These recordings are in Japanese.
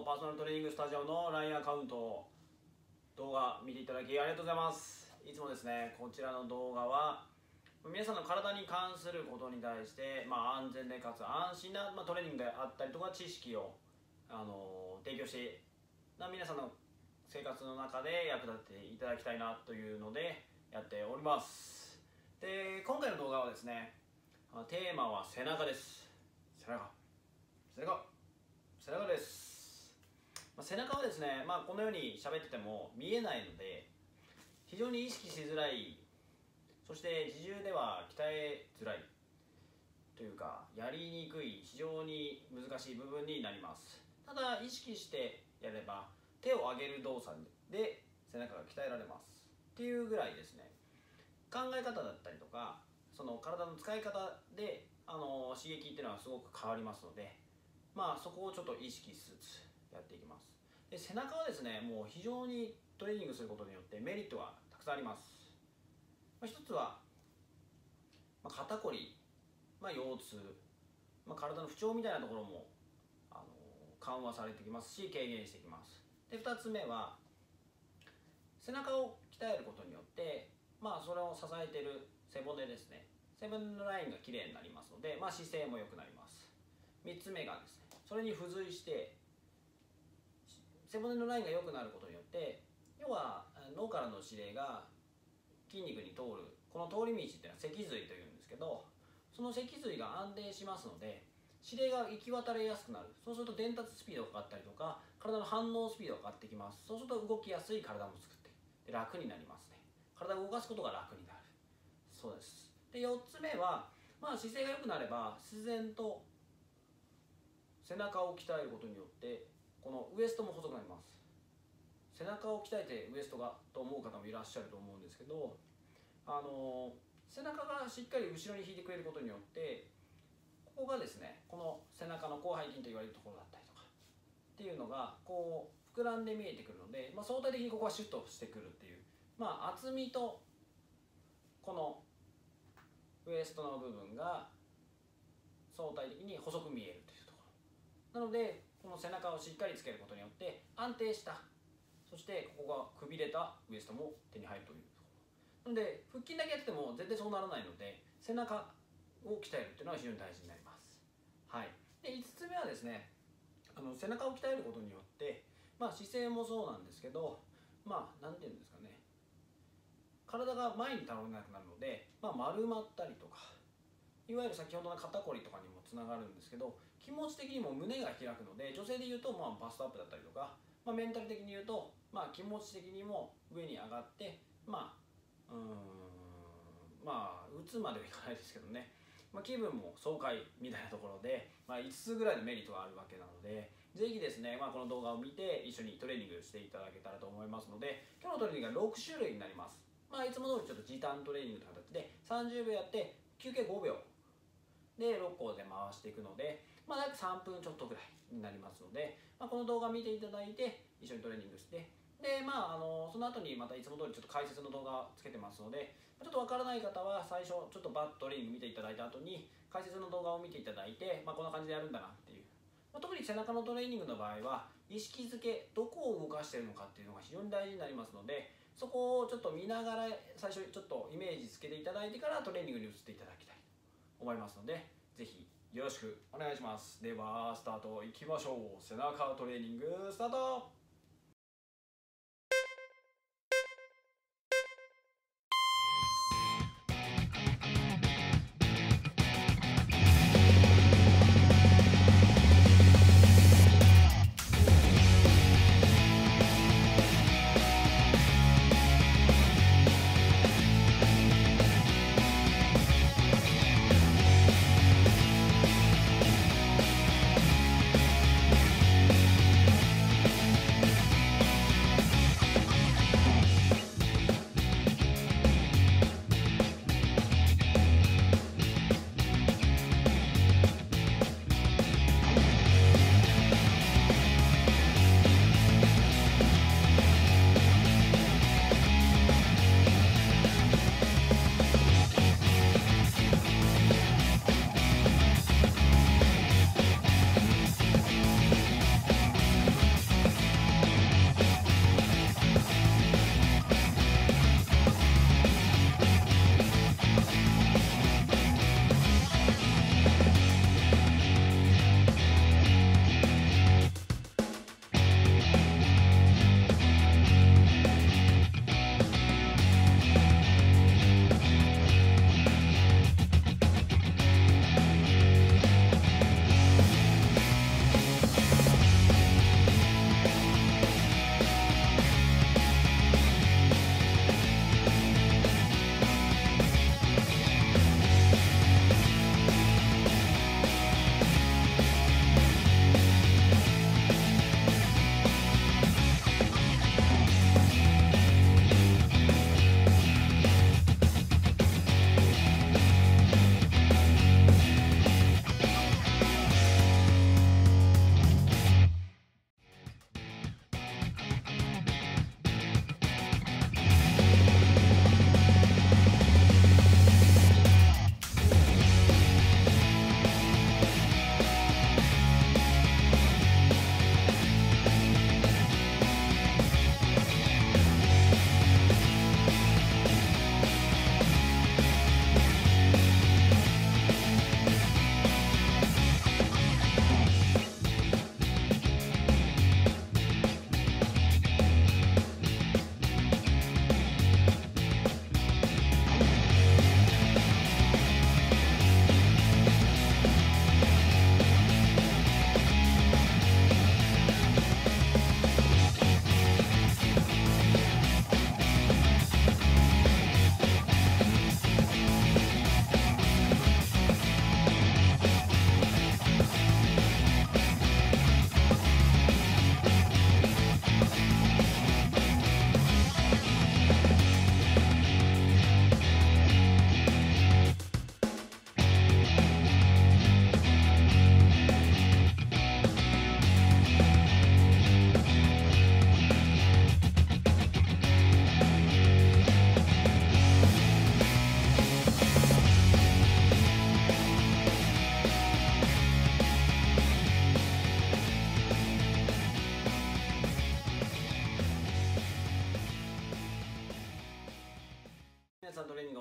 パーソナルトレーニングスタジオの LINE アカウント動画見ていただきありがとうございます。いつもですね、こちらの動画は皆さんの体に関することに対して、安全でかつ安心な、トレーニングであったりとか知識を提供して皆さんの生活の中で役立てていただきたいなというのでやっております。で、今回の動画はですね、テーマは背中です。背中です。背中はですね、このように喋ってても見えないので非常に意識しづらい、そして自重では鍛えづらいというかやりにくい、非常に難しい部分になります。ただ意識してやれば手を上げる動作で背中が鍛えられますっていうぐらいですね、考え方だったりとかその体の使い方で刺激っていうのはすごく変わりますので、そこをちょっと意識しつつやっていきます。で、背中はですね、もう非常にトレーニングすることによってメリットがたくさんあります。一つは、肩こり、腰痛、体の不調みたいなところも緩和されてきますし軽減してきます。で、2つ目は背中を鍛えることによってそれを支えている背骨ですね、背骨のラインがきれいになりますので、姿勢も良くなります。3つ目がですね、それに付随して背骨のラインが良くなることによって、要は脳からの指令が筋肉に通るこの通り道っていうのは脊髄というんですけど、その脊髄が安定しますので指令が行き渡りやすくなる。そうすると伝達スピードが上がったりとか体の反応スピードが上がってきます。そうすると動きやすい体も作ってで楽になりますね。体を動かすことが楽になる。そうです。で、4つ目は、姿勢が良くなれば自然と背中を鍛えることによってこのウエストも細くなります。背中を鍛えてウエストがと思う方もいらっしゃると思うんですけど、背中がしっかり後ろに引いてくれることによってここがですね、この背中の広背筋と言われるところだったりとかっていうのがこう膨らんで見えてくるので、相対的にここがシュッとしてくるっていう、厚みとこのウエストの部分が相対的に細く見えるというところなので、この背中をしっかりつけることによって安定した、そしてここがくびれたウエストも手に入るというところなので、腹筋だけやってても絶対そうならないので背中を鍛えるっていうのは非常に大事になります。はい。で、5つ目はですね、背中を鍛えることによって、姿勢もそうなんですけど、なんていうんですかね、体が前に倒れなくなるので、丸まったりとか、いわゆる先ほどの肩こりとかにもつながるんですけど、気持ち的にも胸が開くので、女性でいうとバストアップだったりとか、メンタル的に言うと、気持ち的にも上に上がって、打つまではいかないですけどね、気分も爽快みたいなところで、5つぐらいのメリットがあるわけなので、ぜひですね、この動画を見て一緒にトレーニングしていただけたらと思いますので、今日のトレーニングが6種類になります。いつも通りちょっと時短トレーニングという形で30秒やって休憩5秒で6個で回していくので、大体3分ちょっとぐらいになりますので、この動画見ていただいて一緒にトレーニングして、でその後にまたいつも通りちょっと解説の動画つけてますので、ちょっとわからない方は最初ちょっとトレーニング見ていただいた後に解説の動画を見ていただいて、こんな感じでやるんだなっていう、特に背中のトレーニングの場合は意識づけ、どこを動かしているのかっていうのが非常に大事になりますので、そこをちょっと見ながら最初ちょっとイメージつけていただいてからトレーニングに移っていただきたいと思いますので、ぜひよろしくお願いします。ではスタートいきましょう。背中トレーニングスタート。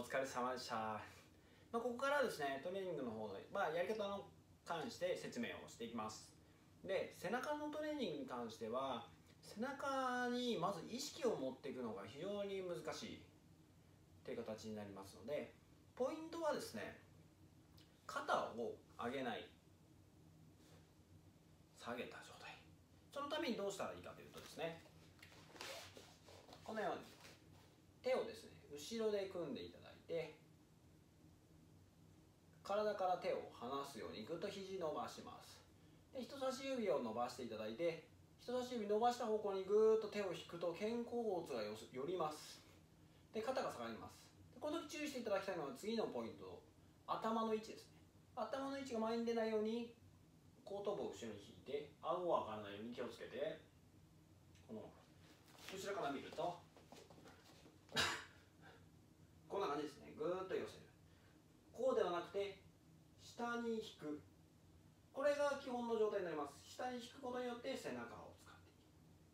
お疲れ様でした。ここからですね、トレーニングの方の、やり方に関して説明をしていきます。で、背中のトレーニングに関しては、背中にまず意識を持っていくのが非常に難しいという形になりますので、ポイントはですね、肩を上げない、下げた状態。そのためにどうしたらいいかというとですね、このように手をですね、後ろで組んでいただいて、体から手を離すようにぐっと肘伸ばします。で、人差し指を伸ばしていただいて、人差し指伸ばした方向にぐーっと手を引くと肩甲骨が寄ります。で、肩が下がります。で、この時注意していただきたいのは次のポイント、頭の位置ですね。頭の位置が前に出ないように後頭部を後ろに引いて、顎が上がらないように気をつけて、この後ろから見るとこんな感じですね。ぐーっと寄せる。こうではなくて下に引く、これが基本の状態になります。下に引くことによって背中を使っていく。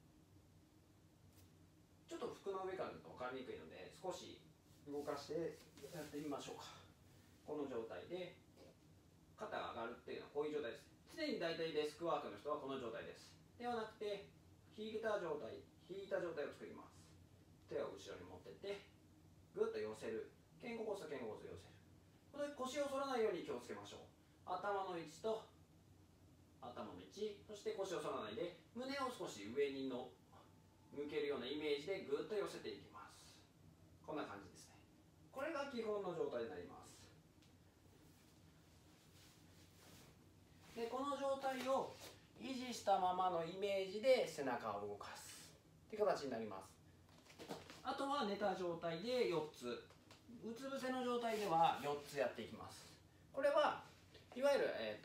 ちょっと服の上から見ると分かりにくいので少し動かしてやってみましょうか。この状態で肩が上がるっていうのはこういう状態です。常に大体デスクワークの人はこの状態です。ではなくて引いた状態を作ります。手を後ろに持ってってぐっと寄せる。肩甲骨と肩甲骨を寄せる。この時腰を反らないように気をつけましょう。頭の位置と頭の位置、そして腰を反らないで胸を少し上に向けるようなイメージでぐっと寄せていきます。こんな感じですね。これが基本の状態になります。で、この状態を維持したままのイメージで背中を動かすという形になります。あとは寝た状態で4つ、うつ伏せの状態では4つやっていきます。これはいわゆる、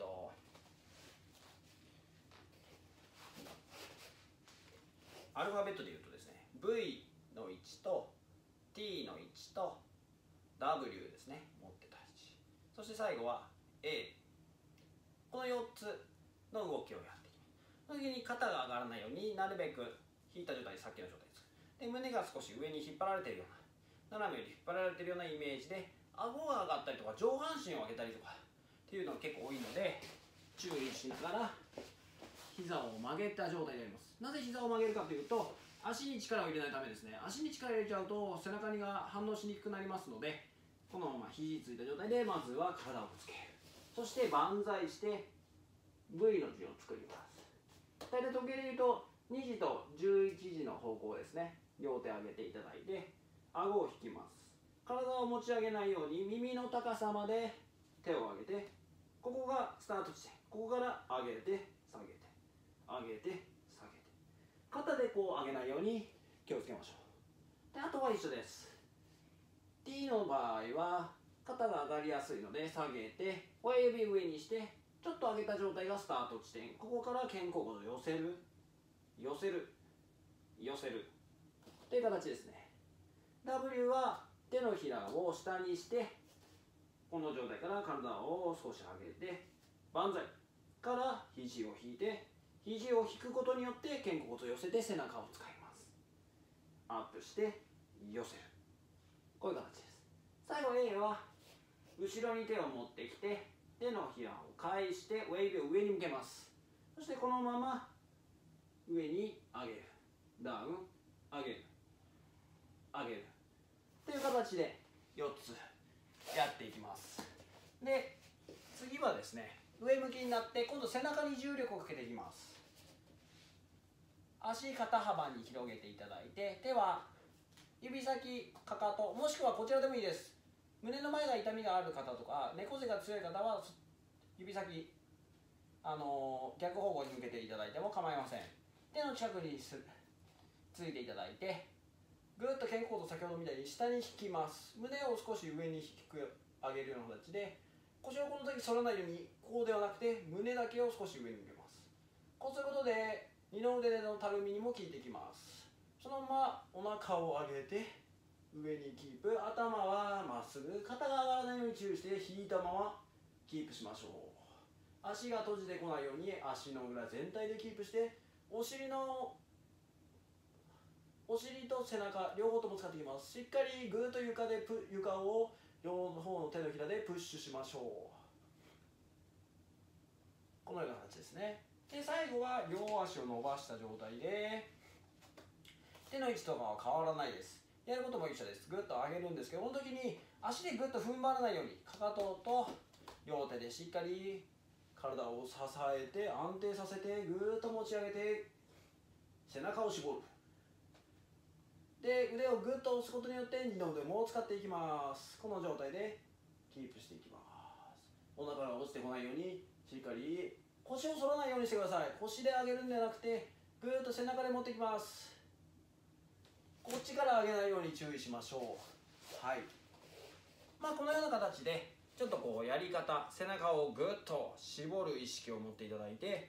アルファベットで言うとですね、V の位置と T の位置と W ですね、持ってた位置、そして最後は A、 この4つの動きをやっていきます。その時に肩が上がらないようになるべく引いた状態、さっきの状態です。で、胸が少し上に引っ張られているような、斜めに引っ張られているようなイメージで顎が上がったりとか上半身を上げたりとかっていうのが結構多いので、注意しながら膝を曲げた状態であります。なぜ膝を曲げるかというと、足に力を入れないためですね。足に力を入れちゃうと背中が反応しにくくなりますので、このまま肘ついた状態でまずは体をぶつける。そして万歳して V の字を作ります。大体時計で言うと2時と11時の方向ですね。両手上げていただいて顎を引きます。体を持ち上げないように耳の高さまで手を上げて、ここがスタート地点。ここから上げて下げて上げて下げて、肩でこう上げないように気をつけましょう。で、あとは一緒です。 T の場合は肩が上がりやすいので下げて親指上にしてちょっと上げた状態がスタート地点。ここから肩甲骨を寄せる寄せる寄せるという形ですね。 W は手のひらを下にしてこの状態から体を少し上げて万歳から肘を引いて、肘を引くことによって肩甲骨を寄せて背中を使います。アップして寄せる、こういう形です。最後 A は後ろに手を持ってきて手のひらを返して親指を上に向けます。そしてこのまま上に上げる、ダウン、上げる、上げるという形で4つやっていきます。で、次はですね、上向きになって今度背中に重力をかけていきます。足肩幅に広げていただいて、手は指先かかと、もしくはこちらでもいいです。胸の前が痛みがある方とか猫背が強い方は指先逆方向に向けていただいても構いません。手の近くについていただいてぐっと肩甲骨を先ほどみたいに下に引きます。胸を少し上に上げるような形で腰をこの時反らないように、こうではなくて胸だけを少し上に向けます。こうすることで二の腕のたるみにも効いてきます。そのままお腹を上げて上にキープ、頭はまっすぐ、肩が上がらないように注意して引いたままキープしましょう。足が閉じてこないように足の裏全体でキープして、お尻のお尻と背中両方とも使っていきます。しっかりぐーっと床を両方の手のひらでプッシュしましょう。このような形ですね。で最後は両足を伸ばした状態で手の位置とかは変わらないです。やることも一緒です。ぐっと上げるんですけど、この時に足でぐっと踏ん張らないようにかかとと両手でしっかり体を支えて安定させてぐーっと持ち上げて背中を絞る。で腕をぐっと押すことによって二の腕も使っていきます。この状態でキープしていきます。お腹が落ちてこないようにしっかり腰を反らないようにしてください。腰で上げるんではなくてぐーっと背中で持ってきます。こっちから上げないように注意しましょう。はい、このような形でちょっとこうやり方、背中をぐっと絞る意識を持っていただいて、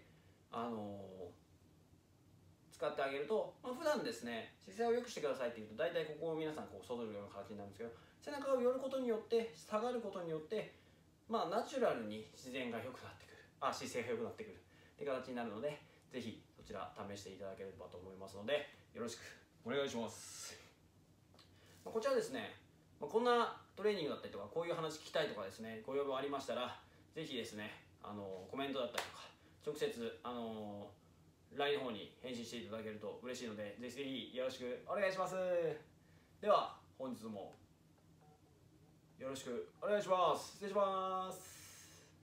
使ってあげると、普段ですね姿勢を良くしてくださいっていうと大体ここを皆さんこう反るような形になるんですけど、背中を寄ることによって下がることによってナチュラルに自然が良くなってくる、姿勢が良くなってくるって形になるので、ぜひそちら試していただければと思いますのでよろしくお願いします。こちらですね、こんなトレーニングだったりとかこういう話聞きたいとかですねご要望ありましたらぜひですねコメントだったりとか直接LINE の方に返信していただけると嬉しいのでぜひぜひよろしくお願いします。では本日もよろしくお願いします。失礼します。